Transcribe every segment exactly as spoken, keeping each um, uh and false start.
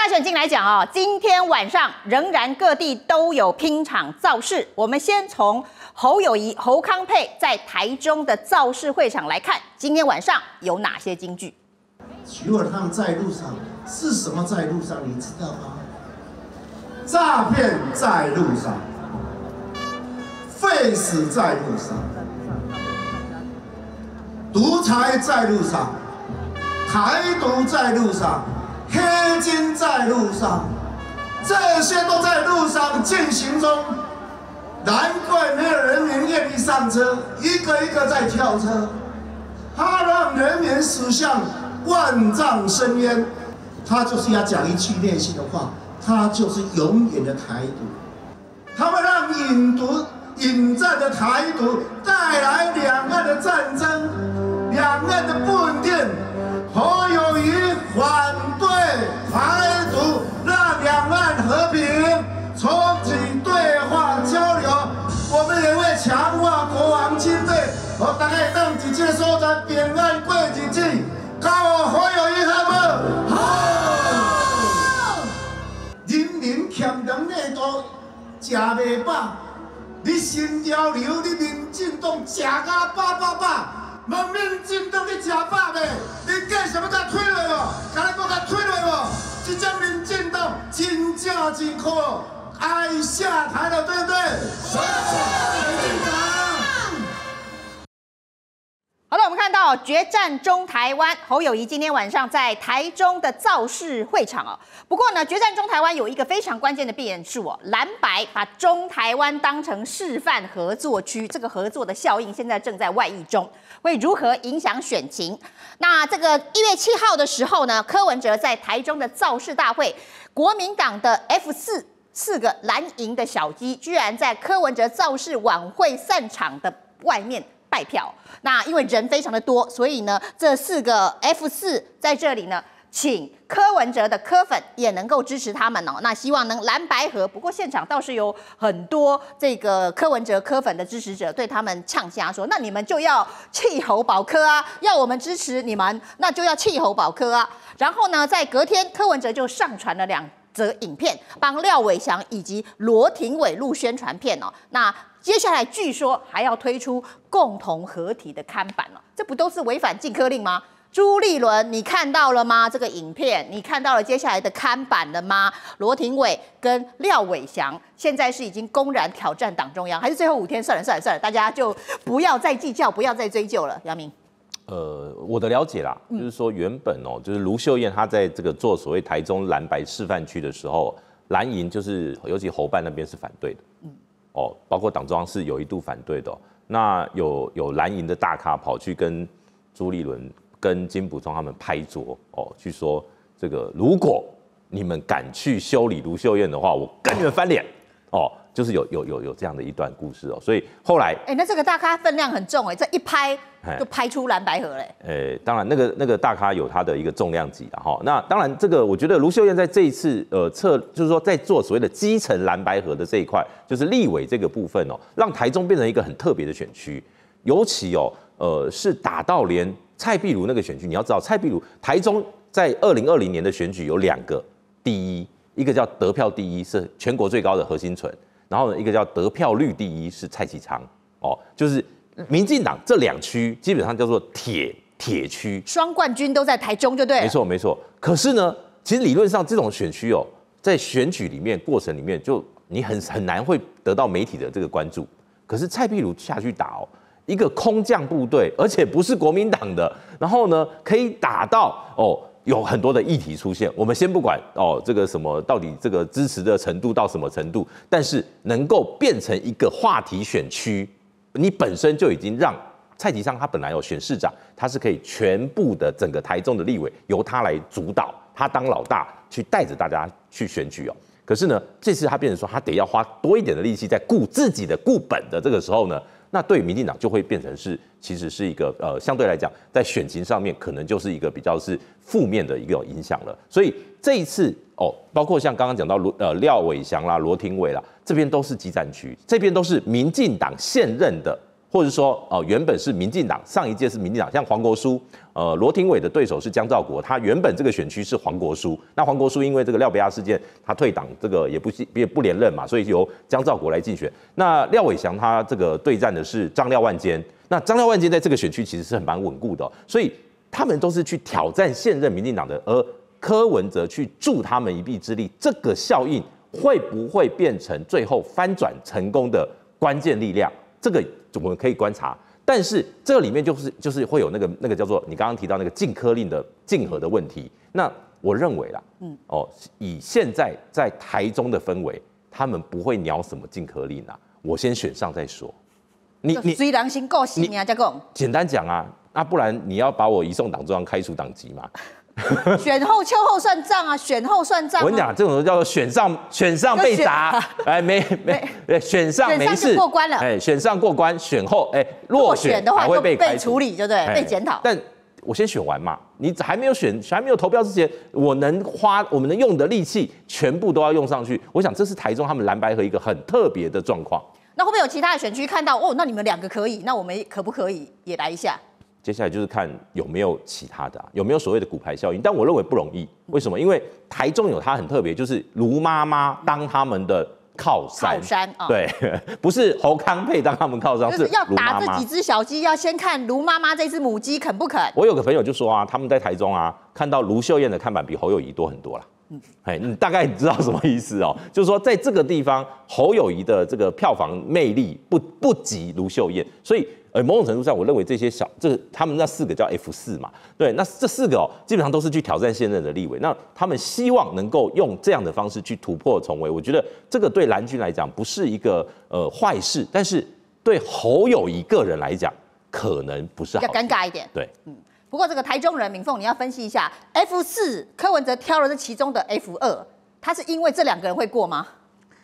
大选进来讲啊，今天晚上仍然各地都有拼场造势。我们先从侯友宜、侯康配在台中的造势会场来看，今天晚上有哪些金句？ 如果他们在路上，是什么在路上？你知道吗？诈骗在路上，废死在路上，独裁在路上，台独在路上，黑金在路上，这些都在路上进行中。难怪没有人民愿意上车，一个一个在跳车，他让人民驶向万丈深渊。他就是要讲一句内心的话，他就是永远的台独。他们让引独引战的台独带来两岸的战争，两岸的不稳定。侯友宜反对台独，让两岸和平，重启对话交流。我们也会强化国防经费，我大概让几届所在平安过日子，跟我侯友宜好不好？人民欠粮内都食袂饱，你新潮流，你民进党食甲饱饱饱。问民进党你食饱未？你继续要甲推落无？敢你搁甲推落无？这种民进党真正真可恶，爱下台了，对不对？下台民进党。 好了，我们看到决战中台湾，侯友宜今天晚上在台中的造势会场哦。不过呢，决战中台湾有一个非常关键的变数哦，蓝白把中台湾当成示范合作区，这个合作的效应现在正在外溢中，会如何影响选情？那这个一月七号的时候呢，柯文哲在台中的造势大会，国民党的 F 四四个蓝营的小鸡，居然在柯文哲造势晚会散场的外面拜票。那因为人非常的多，所以呢，这四个 F 四在这里呢，请柯文哲的柯粉也能够支持他们哦。那希望能蓝白合。不过现场倒是有很多这个柯文哲柯粉的支持者对他们呛瞎说：“那你们就要弃侯保柯啊，要我们支持你们，那就要弃侯保柯啊。”然后呢，在隔天，柯文哲就上传了两则影片，帮廖伟翔以及罗廷伟录宣传片哦。那接下来据说还要推出共同合体的看板了，这不都是违反禁科令吗？朱立伦，你看到了吗？这个影片，你看到了接下来的看板了吗？罗廷伟跟廖伟翔现在是已经公然挑战党中央，还是最后五天算了算了算了，大家就不要再计较，不要再追究了。杨明。 呃，我的了解啦，就是说原本哦，就是卢秀燕她在这个做所谓台中蓝白示范区的时候，蓝营就是尤其侯办那边是反对的，嗯，哦，包括党中央是有一度反对的、哦。那有有蓝营的大咖跑去跟朱立伦、跟金溥聪他们拍桌哦，去说这个如果你们敢去修理卢秀燕的话，我跟你们翻脸哦。就是有有有有这样的一段故事哦，所以后来， 哎、欸，那这个大咖分量很重哎、欸，这一拍就拍出蓝白合嘞、欸。 呃、欸，当然那个那个大咖有他的一个重量级的哈。那当然这个我觉得卢秀燕在这一次呃测，就是说在做所谓的基层蓝白合的这一块，就是立委这个部分哦，让台中变成一个很特别的选区，尤其哦呃是打到连蔡壁如那个选区，你要知道蔡壁如台中在二零二零年的选举有两个第一，一个叫得票第一是全国最高的何新存。然后呢，一个叫得票率第一是蔡其昌，哦，就是民进党这两区基本上叫做铁铁区， 双冠军都在台中，就对了。 没错没错。可是呢，其实理论上这种选区哦，在选举里面过程里面，就你很很难会得到媒体的这个关注。可是蔡壁如下去打哦，一个空降部队，而且不是国民党的，然后呢可以打到哦。有很多的议题出现，我们先不管哦，这个什么到底这个支持的程度到什么程度，但是能够变成一个话题选区，你本身就已经让蔡其昌他本来有选市长，他是可以全部的整个台中的立委由他来主导，他当老大去带着大家去选举哦。可是呢，这次他变成说他得要花多一点的力气在顾自己的顾本的这个时候呢。那对民进党就会变成是，其实是一个呃，相对来讲，在选情上面可能就是一个比较是负面的一个影响了。所以这一次哦，包括像刚刚讲到罗呃廖伟翔啦、罗廷伟啦，这边都是基战区，这边都是民进党现任的或者说哦、呃、原本是民进党，上一届是民进党，像黄国书，呃罗廷伟的对手是江兆国，他原本这个选区是黄国书，那黄国书因为这个廖北亚事件，他退党，这个也不也不连任嘛，所以由江兆国来竞选。那廖伟翔他这个对战的是张廖万坚，那张廖万坚在这个选区其实是很蛮稳固的、哦，所以他们都是去挑战现任民进党的，而柯文哲去助他们一臂之力，这个效应会不会变成最后翻转成功的关键力量？这个我们可以观察，但是这里面就是就是会有那个那个叫做你刚刚提到那个禁科令的竞合的问题。那我认为啦，嗯，哦，以现在在台中的氛围，他们不会鸟什么禁科令啊，我先选上再说。 你你虽然先够行啊，再讲。 简单讲啊，那不然你要把我移送党中央开除党籍嘛？ 选后秋后算账啊，选后算账、啊。 我跟你讲，这种叫做选上选上被砸，哎没没选上没事过关了， 哎选上过关，选后哎落选的话还会被被处理，对不对？被检讨。 但我先选完嘛，你还没有选还没有投票之前，我能花我们能用的力气全部都要用上去。我想这是台中他们蓝白合一个很特别的状况。 那会不会有其他的选区看到哦？那你们两个可以，那我们可不可以也来一下？ 接下来就是看有没有其他的、啊，有没有所谓的骨牌效应，但我认为不容易。为什么？因为台中有它很特别，就是卢妈妈当他们的靠山， 靠山啊， 对，不是侯康配当他们靠山， 就是要打这几只小鸡，要先看卢妈妈这只母鸡肯不肯。 我有个朋友就说啊，他们在台中啊，看到卢秀燕的看板比侯友宜多很多啦。嗯，哎，你大概知道什么意思哦？就是说，在这个地方，侯友宜的这个票房魅力不不及卢秀燕，所以。呃，某种程度上，我认为这些小，这他们那四个叫 F 四嘛，对，那这四个哦，基本上都是去挑战现任的立委，那他们希望能够用这样的方式去突破重围，我觉得这个对蓝军来讲不是一个呃坏事，但是对侯友宜个人来讲，可能不是好事， 比较尴尬一点。 对， 嗯。不过这个台中人敏凤，你要分析一下 F 四，柯文哲挑了这其中的 F 二，他是因为这两个人会过吗？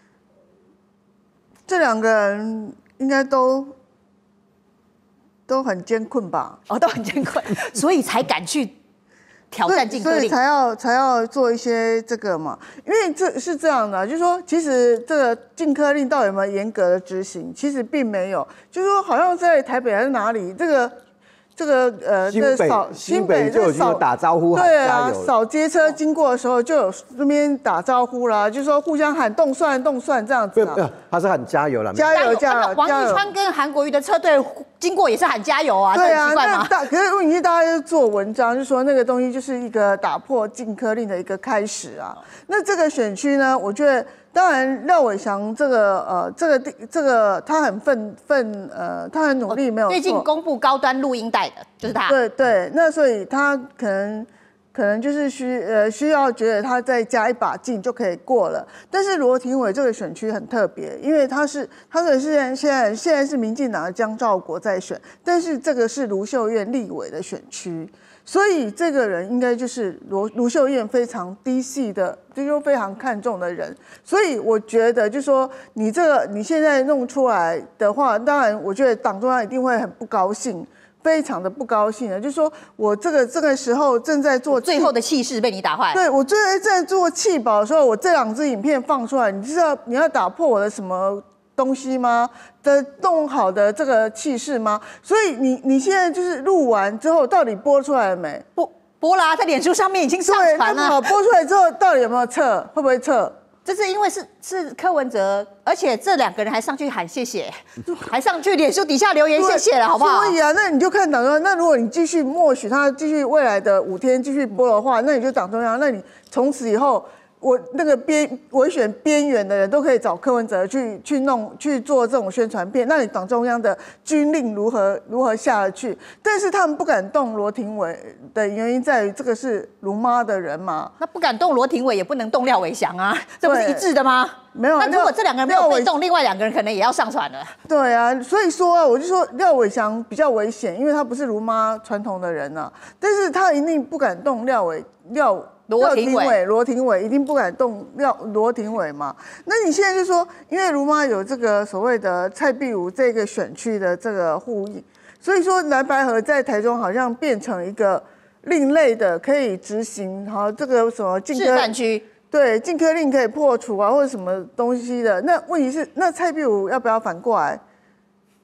这两个人应该都。都很艰困吧？ 哦，都很艰困，所以才敢去挑战禁科令， 所以才要才要做一些这个嘛。因为这是这样的，就是说，其实这个禁科令到底有没有严格的执行，其实并没有。就是说，好像在台北还是哪里，这个这个呃， 新北新北就有打招呼， 对啊，扫街车经过的时候就有那边打招呼啦，就说互相喊动算动算这样子啊。 他是喊加油了， 加油加油！ 王一川跟韩国瑜的车队经过也是喊加油啊， 对啊， 那大可是问题是大家就做文章，就说那个东西就是一个打破禁科令的一个开始啊。那这个选区呢，我觉得当然廖伟翔这个呃这个这个他很奋奋呃他很努力，没有错。 最近公布高端录音带的就是他。 对对，那所以他可能。可能就是需呃需要觉得他再加一把劲就可以过了，但是罗廷伟这个选区很特别，因为他是他的现在现在现在是民进党的江兆国在选，但是这个是卢秀燕立委的选区，所以这个人应该就是罗卢秀燕非常低系的，就是非常看重的人，所以我觉得就是说你这个你现在弄出来的话，当然我觉得党中央一定会很不高兴。非常的不高兴的，就是说我这个这个时候正在做最后的气势被你打坏。 对我正在在做弃保的时候，我这两支影片放出来，你知道你要打破我的什么东西吗？的弄好的这个气势吗？所以你你现在就是录完之后，到底播出来了没？ 播播啦，在脸书上面已经上传了。 那好，播出来之后到底有没有撤？会不会撤？ 这是因为是是柯文哲，而且这两个人还上去喊谢谢，还上去脸书底下留言谢谢了，好不好？ 所以啊，那你就看党中央。那如果你继续默许他继续未来的五天继续播的话，那你就党中央。那你从此以后，我那个边维选边缘的人都可以找柯文哲去去弄去做这种宣传片。那你党中央的军令如何如何下得去？但是他们不敢动罗廷伟的原因在于，这个是卢妈的人嘛。 那不敢动罗廷伟，也不能动廖伟翔啊，这不是一致的吗？ 没有。 那如果这两个人没有被动，另外两个人可能也要上传了。 对啊，所以说啊，我就说廖伟翔比较危险，因为他不是卢妈传统的人啊，但是他一定不敢动廖伟廖。 罗廷伟， 罗廷伟一定不敢动廖罗廷伟嘛？那你现在就说，因为卢妈有这个所谓的蔡壁如这个选区的这个呼应，所以说蓝白合在台中好像变成一个另类的可以执行，好这个什么禁科示范区， 对禁科令可以破除啊，或者什么东西的。那问题是，那蔡壁如要不要反过来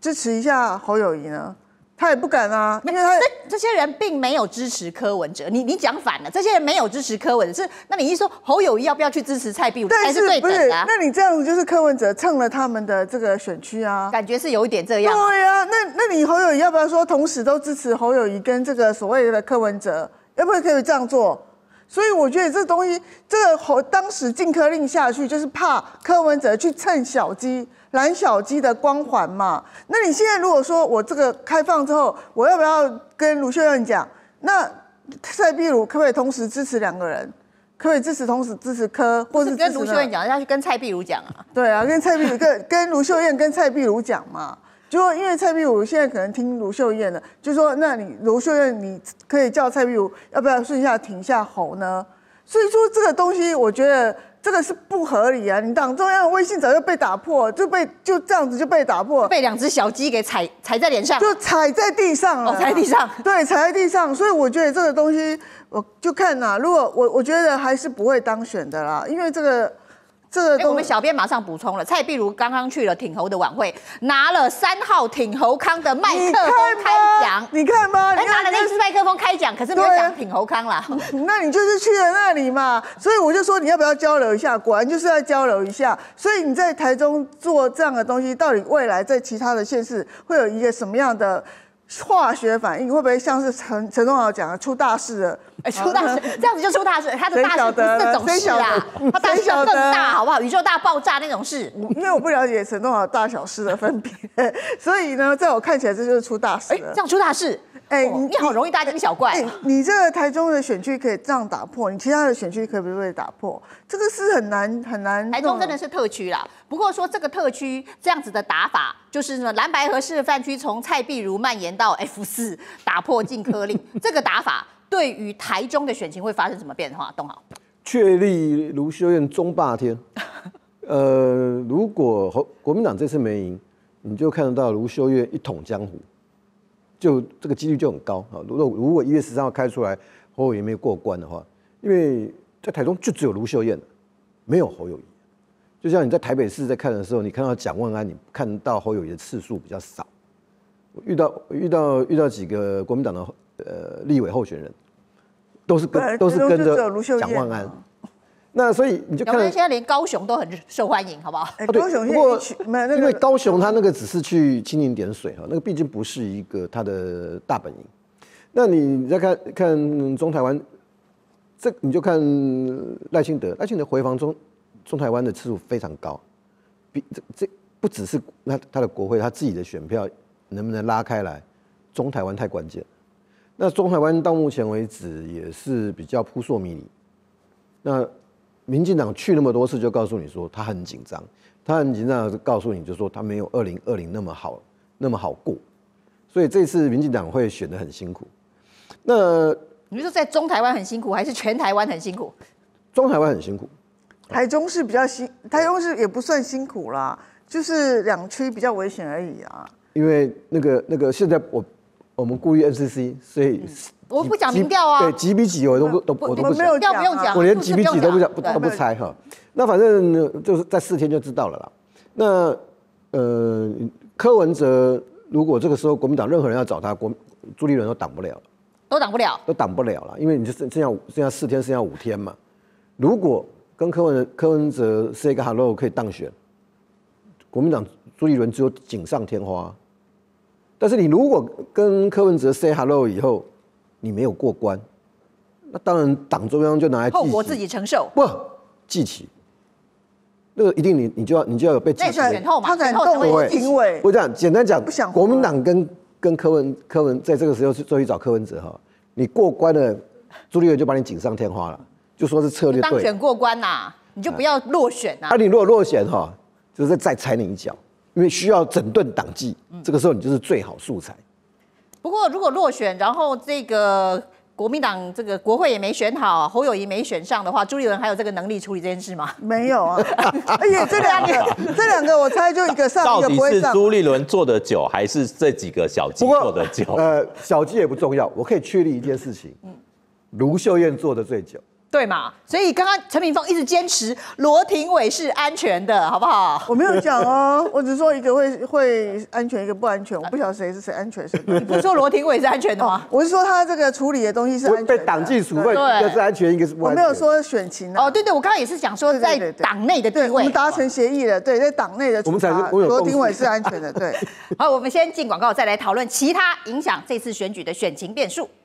支持一下侯友宜呢？他也不敢啊，因为他这这些人并没有支持柯文哲，你你讲反了，这些人没有支持柯文哲，是那你一说侯友宜要不要去支持蔡壁如，才但是是对不是？ 等的、啊。 那你这样子就是柯文哲蹭了他们的这个选区啊， 感觉是有一点这样。 对呀、啊，那那你侯友宜要不要说同时都支持侯友宜跟这个所谓的柯文哲，要不要可以这样做？所以我觉得这东西，这个侯当时禁柯令下去，就是怕柯文哲去蹭小鸡。蓝小鸡的光环嘛，那你现在如果说我这个开放之后，我要不要跟卢秀燕讲？那蔡壁如可不可以同时支持两个人？可不可以支持同时支持柯，或是跟卢秀燕讲，要去跟蔡壁如讲啊？ 对啊，跟蔡壁如跟跟卢秀燕跟蔡壁如讲嘛。就说因为蔡壁如现在可能听卢秀燕的，就说那你卢秀燕你可以叫蔡壁如要不要顺下停下侯呢？所以说这个东西，我觉得。这个是不合理啊！你党中央的威信早就被打破，就被就这样子就被打破， 被两只小鸡给踩踩在脸上， 就踩在地上了、啊。 哦，踩在地上， 对，踩在地上。所以我觉得这个东西，我就看呐、啊，如果我我觉得还是不会当选的啦，因为这个。这个哎，我们小编马上补充了，蔡壁如刚刚去了挺侯的晚会，拿了三号挺侯康的麦克风开讲， 你看吗？ 哎，拿了那支麦克风开讲，可是没有讲挺侯康啦。 那你就是去了那里嘛，所以我就说你要不要交流一下？果然就是要交流一下。所以你在台中做这样的东西，到底未来在其他的县市会有一个什么样的化学反应？会不会像是陈陈东豪讲的出大事了？ 哎，出大事，这样子就出大事。他的大事不是这种事啊，他大事更大，好不好？宇宙大爆炸那种事。 因为我不了解陈东豪大小事的分别，所以呢，在我看起来这就是出大事了。 这样出大事，哎，你好容易大惊小怪。 你这个台中的选区可以这样打破，你其他的选区可不可以打破？这个是很难很难。 台中真的是特区啦，不过说这个特区这样子的打法，就是呢蓝白河示范区从蔡壁如蔓延到 F 四，打破禁柯令，这个打法。对于台中的选情会发生什么变化？东豪， 确立卢秀燕中霸天。呃，如果国民党这次没赢，你就看得到卢秀燕一统江湖，就这个几率就很高啊。如果如果一月十三号开出来侯友宜没有过关的话，因为在台中就只有卢秀燕，没有侯友宜。就像你在台北市在看的时候，你看到蒋万安，你看到侯友宜的次数比较少。遇到遇到遇到几个国民党的呃立委候选人。都是跟都是跟着蒋万安，那所以你就看， 现在连高雄都很受欢迎，好不好？ 哎，高雄不过因为高雄他那个只是去蜻蜓点水哈，那个毕竟不是一个他的大本营。那你再看看中台湾，这你就看赖清德，赖清德回防中中台湾的次数非常高，比这这不只是那他的国会他自己的选票能不能拉开来，中台湾太关键。那中台湾到目前为止也是比较扑朔迷离。那民进党去那么多次，就告诉你说他很紧张，他很紧张，告诉你就说他没有二零二零那么好，那么好过。所以这次民进党会选得很辛苦。那你说在中台湾很辛苦，还是全台湾很辛苦？ 中台湾很辛苦， 台中市比较辛，台中市也不算辛苦啦，就是两区比较危险而已啊。 因为那个那个现在我。我们故意 N C C， 所以我不讲民调啊， 对，几比几我都不都我都不讲，调不用讲， 我连几比几都不讲，都不猜哈。那反正就是在四天就知道了啦。那呃，柯文哲如果这个时候国民党任何人要找他，国朱立伦都挡不了， 都挡不了， 都挡不了了，因为你就剩下剩下四天，剩下五天嘛。如果跟柯文柯文哲 say 个 hello 可以当选，国民党朱立伦只有锦上添花。但是你如果跟柯文哲 say hello 以后，你没有过关，那当然党中央就拿来记后果自己承受。 不记起，那个一定你你就要你就要有被记起。 选后嘛， 他可能动委评委。 我这样简单讲， 不想国民党跟跟柯文柯文在这个时候就去找柯文哲哈，你过关了，朱立伦就把你锦上添花了，就说是策略对。 当选过关呐、啊，你就不要落选呐、啊。 啊，你如果落选哈，就是再踩你一脚。因为需要整顿党纪，这个时候你就是最好素材。 不过如果落选，然后这个国民党这个国会也没选好，侯友宜没选上的话，朱立伦还有这个能力处理这件事吗？ 没有啊，而且这两个这两个我猜就一个上，一个不会上。 到底是朱立伦做的久，还是这几个小鸡做的久？ 呃，小鸡也不重要，我可以确立一件事情，卢秀燕做的最久。 对嘛？所以刚刚陈明峰一直坚持罗廷瑋是安全的，好不好？ 我没有讲哦，我只说一个会会安全，一个不安全，我不晓得谁是谁安全谁不安全。 你不是说罗廷瑋是安全的吗？ 我是说他这个处理的东西是安全的， 被党纪处分，一对个是安全，一个是不我安全。 没有说选情啊。 哦，对对，我刚刚也是讲说在对对对对党内的地对，我位们。达成协议了，对，在党内的我们才是处罚我有共识罗廷瑋是安全的，对。 好，我们先进广告，再来讨论其他影响这次选举的选情变数。